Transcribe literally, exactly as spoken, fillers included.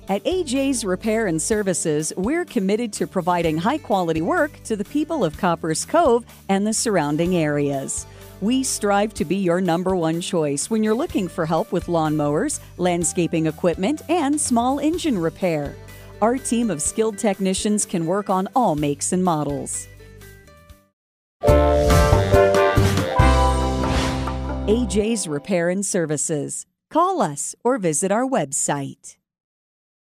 At A J's Repair and Services, we're committed to providing high-quality work to the people of Copperas Cove and the surrounding areas. We strive to be your number one choice when you're looking for help with lawnmowers, landscaping equipment, and small engine repair. Our team of skilled technicians can work on all makes and models. A J's Repair and Services. Call us or visit our website.